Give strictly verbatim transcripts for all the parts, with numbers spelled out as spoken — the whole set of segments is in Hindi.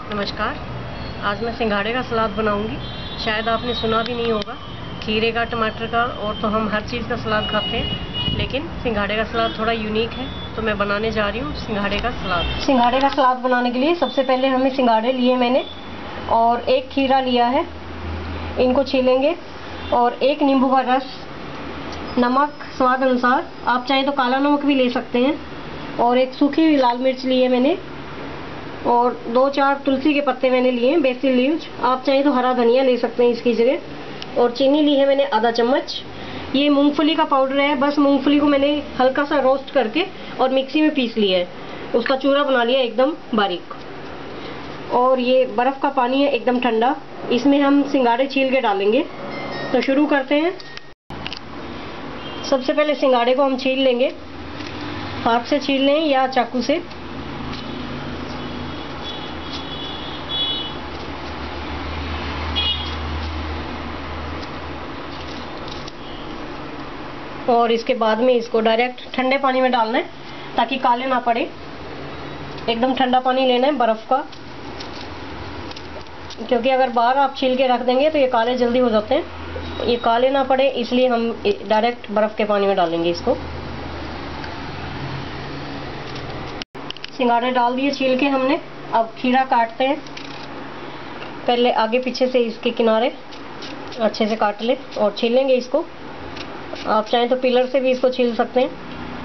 नमस्कार। आज मैं सिंघाड़े का सलाद बनाऊंगी। शायद आपने सुना भी नहीं होगा, खीरे का, टमाटर का, और तो हम हर चीज़ का सलाद खाते हैं, लेकिन सिंघाड़े का सलाद थोड़ा यूनिक है, तो मैं बनाने जा रही हूँ सिंघाड़े का सलाद। सिंघाड़े का सलाद बनाने के लिए सबसे पहले हमें सिंघाड़े लिए मैंने, और एक खीरा लिया है, इनको छीलेंगे, और एक नींबू का रस, नमक स्वाद अनुसार, आप चाहें तो काला नमक भी ले सकते हैं, और एक सूखी हुई लाल मिर्च ली है मैंने, और दो चार तुलसी के पत्ते मैंने लिए हैं, बेसिल लीव्स, आप चाहें तो हरा धनिया ले सकते हैं इसकी जगह, और चीनी ली है मैंने आधा चम्मच। ये मूंगफली का पाउडर है, बस मूंगफली को मैंने हल्का सा रोस्ट करके और मिक्सी में पीस लिया है, उसका चूरा बना लिया एकदम बारीक। और ये बर्फ़ का पानी है एकदम ठंडा, इसमें हम सिंघाड़े छील के डालेंगे। तो शुरू करते हैं। सबसे पहले सिंघाड़े को हम छील लेंगे, हाथ से छील लें या चाकू से। और इसके बाद में इसको डायरेक्ट ठंडे पानी में डालना है ताकि काले ना पड़े। एकदम ठंडा पानी लेना है बर्फ़ का, क्योंकि अगर बाहर आप छील के रख देंगे तो ये काले जल्दी हो जाते हैं, ये काले ना पड़े इसलिए हम डायरेक्ट बर्फ़ के पानी में डालेंगे इसको। सिंघाड़े डाल दिए छील के हमने। अब खीरा काटते हैं। पहले आगे पीछे से इसके किनारे अच्छे से काट ले और छीलेंगे इसको। आप चाहें तो पिलर से भी इसको छील सकते हैं।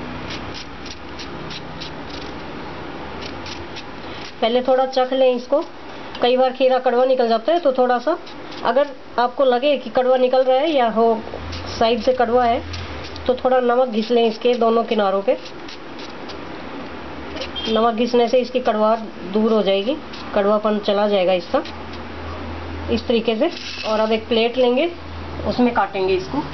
पहले थोड़ा चख लें इसको, कई बार खीरा कड़वा निकल जाता है, तो थोड़ा सा अगर आपको लगे कि कड़वा निकल रहा है या हो साइड से कड़वा है तो थोड़ा नमक घिस लें इसके दोनों किनारों पे। नमक घिसने से इसकी कड़वाहट दूर हो जाएगी, कड़वापन चला जाएगा इसका, इस तरीके से। और अब एक प्लेट लेंगे, उसमें काटेंगे इसको,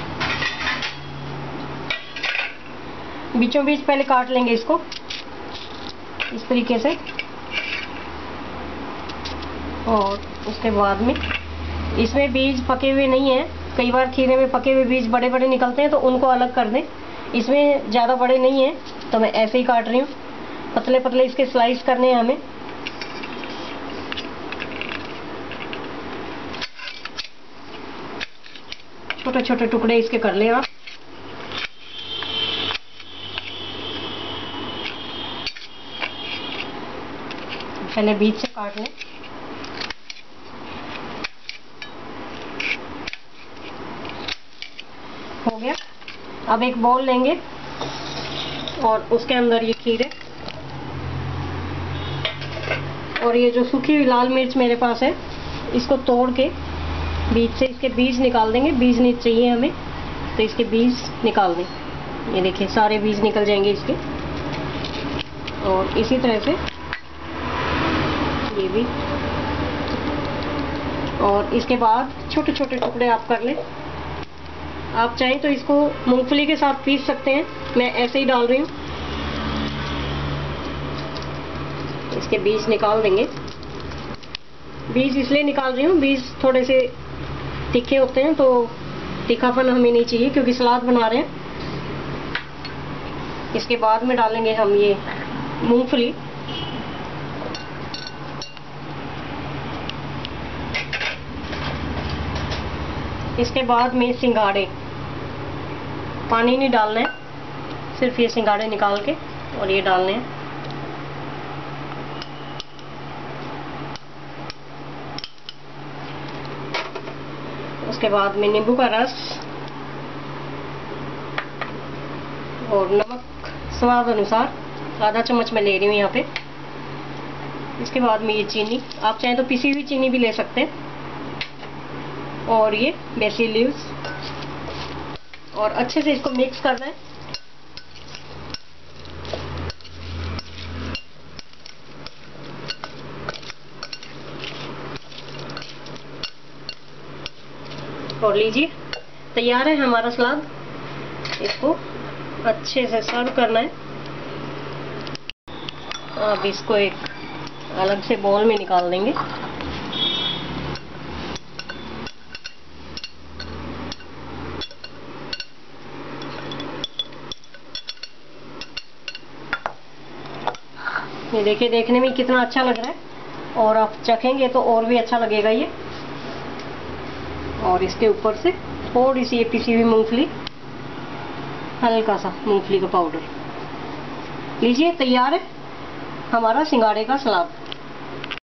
बीचों बीच पहले काट लेंगे इसको इस तरीके से। और उसके बाद में इसमें बीज पके हुए नहीं है, कई बार खीरे में पके हुए बीज बड़े बड़े निकलते हैं, तो उनको अलग कर दें। इसमें ज़्यादा बड़े नहीं हैं तो मैं ऐसे ही काट रही हूँ। पतले पतले इसके स्लाइस करने हैं हमें। छोटे छोटे टुकड़े इसके कर लें आप। पहले बीच से काट लें। हो गया। अब एक बाउल लेंगे और उसके अंदर ये खीरे, और ये जो सूखी हुई लाल मिर्च मेरे पास है, इसको तोड़ के बीच से इसके बीज निकाल देंगे। बीज नहीं चाहिए हमें, तो इसके बीज निकाल दें। ये देखिए सारे बीज निकल जाएंगे इसके। और इसी तरह से ये भी। और इसके बाद छोटे छोटे टुकड़े आप कर लें। आप चाहें तो इसको मूंगफली के साथ पीस सकते हैं, मैं ऐसे ही डाल रही हूँ। इसके बीज निकाल देंगे। बीज इसलिए निकाल रही हूँ, बीज थोड़े से तीखे होते हैं, तो तीखापन हमें नहीं चाहिए क्योंकि सलाद बना रहे हैं। इसके बाद में डालेंगे हम ये मूंगफली। इसके बाद में सिंघाड़े, पानी नहीं डालना है, सिर्फ ये सिंघाड़े निकाल के और ये डालने हैं। उसके बाद में नींबू का रस और नमक स्वाद अनुसार, आधा चम्मच मैं ले रही हूँ यहाँ पे। इसके बाद में ये चीनी, आप चाहें तो पिसी हुई चीनी भी ले सकते हैं, और ये बेसिल लीव्स, और अच्छे से इसको मिक्स करना है। और लीजिए तैयार है हमारा सलाद। इसको अच्छे से सर्व करना है। अब इसको एक अलग से बाउल में निकाल देंगे। ये देखिए, देखने में कितना अच्छा लग रहा है। और आप चखेंगे तो और भी अच्छा लगेगा ये। और इसके ऊपर से थोड़ी सी ये पिसी हुई मूंगफली, हल्का सा मूंगफली का पाउडर। लीजिए, तैयार है हमारा सिंघाड़े का सलाद।